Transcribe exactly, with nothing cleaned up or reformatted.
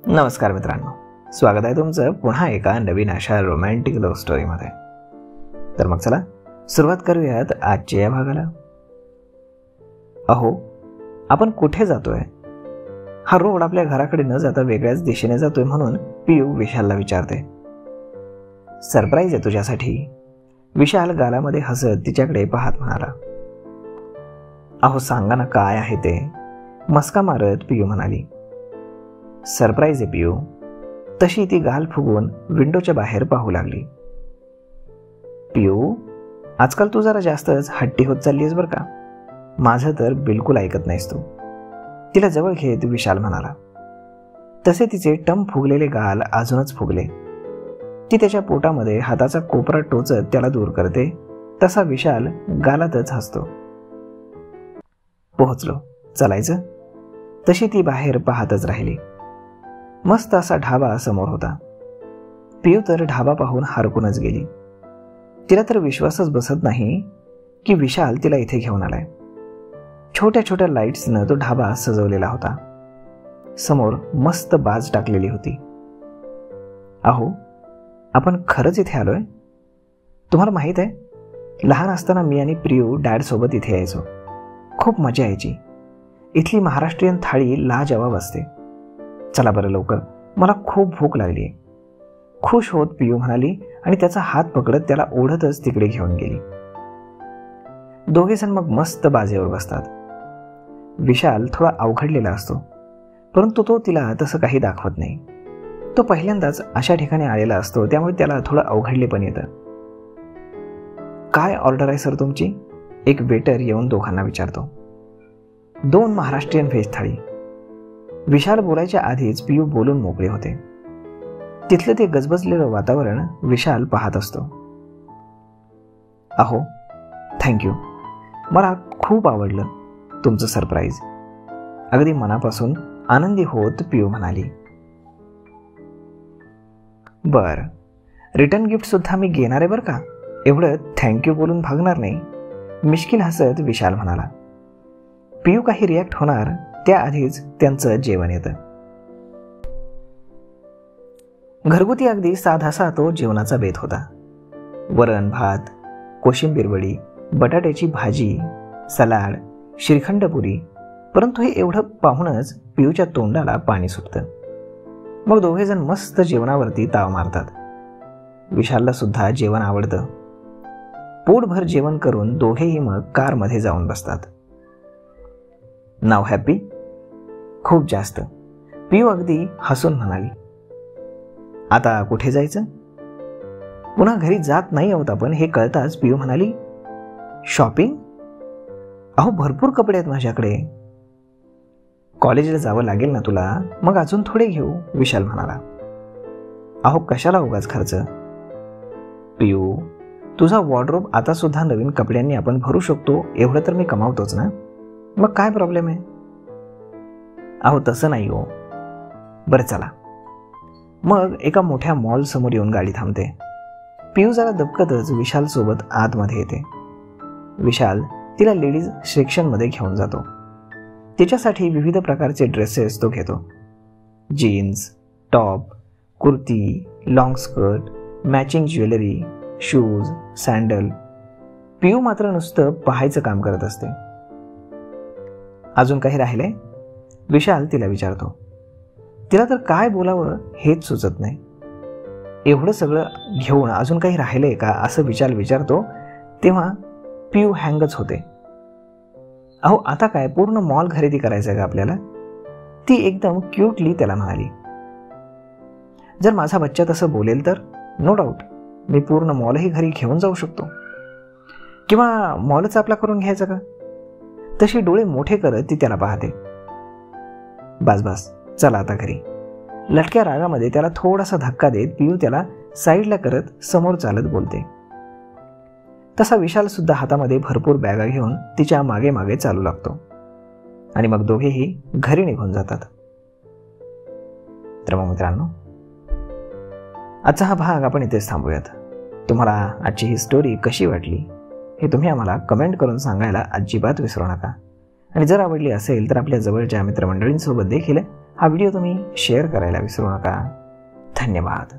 नमस्कार मित्रांनो, स्वागत आहे तुमचं पुन्हा एका नवीन अशा रोमॅन्टिक लव्ह स्टोरीमध्ये. तर मग चला सुरुवात करूयात आजच्या या भागाला. अहो, आपण कुठे जातोय? हा रोड आपल्या घराकडे न जाता वेगळ्याच दिशेने जातोय म्हणून पियू विशालला विचारते. सरप्राईज आहे तुझ्यासाठी, विशाल गालामध्ये हसत तिच्याकडे पाहत म्हणाला. अहो सांगा ना काय आहे ते, मस्का मारत पियू म्हणाली. सरप्राईज आहे पियू. तशी ती गाल फुगवून विंडोच्या बाहेर पाहू लागली. पियू, आजकाल तू जरा जास्तच हट्टी होत चाललीस बरं का. माझं तर बिलकुल ऐकत नाहीस तू, तिला जवळ घेत विशाल म्हणाला. तसे तिचे टम फुगलेले गाल अजूनच फुगले. ती त्याच्या पोटामध्ये हाताचा कोपरा टोचत त्याला दूर करते, तसा विशाल गालातच हसतो. पोहोचलो, चलायचं? तशी ती बाहेर पाहतच राहिली. मस्त असा ढाबा समोर होता. पियू तर ढाबा पाहून हरकूनच गेली. तिला तर विश्वासच बसत नाही की विशाल तिला इथे घेऊन आलाय. छोट्या छोट्या लाईट्सनं तो ढाबा सजवलेला होता. समोर मस्त बाज टाकलेली होती. अहो, आपण खरंच इथे आलोय? तुम्हाला माहित आहे, लहान असताना मी आणि प्रियू डॅड सोबत इथे यायचो. खूप मजा यायची. इथली महाराष्ट्रीयन थाळी लाजवाब असते. चला बरं लवकर, मला खूप भूक लागली आहे. खुश होत पियू म्हणाली आणि त्याचा हात पकडत त्याला ओढतच तिकडे घेऊन गेली. दोघे जण मग मस्त बाजेवर बसतात. विशाल थोडा अवघडलेला असतो, परंतु तो तिला तसं काही दाखवत नाही. तो पहिल्यांदाच अशा ठिकाणी आलेला असतो, त्यामुळे त्याला थोडं अवघडले पण येतं. काय ऑर्डर आहे सर तुमची? एक वेटर येऊन दोघांना विचारतो. दोन महाराष्ट्रीयन व्हेज थाळी. विशाल बोलायच्या आधीच पियू बोलून मोकळे होते. तिथलं ते गजबजलेलं वातावरण विशाल पाहत असतो. अहो थँक्यू, मला खूप आवडलं तुमचं सरप्राईज. अगदी मनापासून आनंदी होत पियू म्हणाली. बर, रिटर्न गिफ्ट सुद्धा मी घेणार आहे बरं का. एवढं थँक्यू बोलून भागणार नाही, मिश्किल हसत विशाल म्हणाला. पियू काही रिॲक्ट होणार त्याआधीच त्यांचं जेवण येतं. घरगुती अगदी साधासा तो जेवणाचा बेत होता. वरण भात, कोशिंबीर वडी, बटाट्याची भाजी, सलाड, श्रीखंडपुरी. परंतु हे एवढं पाहूनच पियूच्या तोंडाला पाणी सुटतं. मग दोघे जण मस्त जेवणावरती ताव मारतात. विशालला सुद्धा जेवण आवडतं. पोटभर जेवण करून दोघेही मग कारमध्ये जाऊन बसतात. नाव हॅपी? खूप जास्त, पियू अगदी हसून म्हणाली. आता कुठे जायचं? पुन्हा घरी जात नाही आहोत आपण हे कळताच पियू म्हणाली. शॉपिंग? अहो भरपूर कपडे आहेत माझ्याकडे. कॉलेजला जावं लागेल ना तुला, मग अजून थोडे घेऊ, विशाल म्हणाला. अहो कशाला उगाच खर्च. पियू, तुझा वॉर्डरोब आता सुद्धा नवीन कपड्यांनी आपण भरू शकतो, एवढं तर मी कमावतोच ना, मग काय प्रॉब्लेम आहे? अहो तसं नाही हो. बरं चला. मग एका मोठ्या मॉल समोर येऊन गाडी थांबते. पियू जरा दबकतच विशाल सोबत आतमध्ये येते. विशाल तिला लेडीज सेक्शनमध्ये घेऊन जातो. तिच्यासाठी विविध प्रकारचे ड्रेसेस तो घेतो. Jeans, top, kurti, long skirt, matching jewellery, shoes, sandal. Piyu मात्र नुसतं पाहायचं काम करत असते. अजून काही राहिलंय? विशाल तिला विचारतो. तिला तर काय बोलावं हेच सुचत नाही. एवढं सगळं घेऊन अजून काही राहिलंय का असं विशाल विचारतो, तेव्हा पियू हँगच होते. अहो आता काय पूर्ण मॉल खरेदी करायचं का आपल्याला? ती एकदम क्यूटली त्याला म्हणाली. जर माझा बच्चा तसं बोलेल तर नो डाऊट मी पूर्ण मॉलही घरी घेऊन जाऊ शकतो. किंवा मॉलच आपला करून घ्यायचं का? तशी डोळे मोठे करत ती त्याला पाहते. बस बस, चला आता घरी. लटक्या रागामध्ये त्याला थोडासा धक्का देत पियू त्याला साईडला करत समोर चालत बोलते. तसा विशाल सुद्धा हातामध्ये भरपूर बॅगा घेऊन तिच्या मागे मागे चालू लागतो आणि मग दोघेही घरी निघून जातात. तर मग मित्रांनो, आजचा हा भाग आपण इथेच थांबूयात. तुम्हाला आजची ही स्टोरी कशी वाटली हे तुम्ही आम्हाला कमेंट करून सांगायला अजिबात विसरू नका. आणि जर आवडली असेल तर आपल्या जवळच्या मित्रमंडळींसोबत देखील हा व्हिडिओ तुम्ही शेअर करायला विसरू नका. धन्यवाद.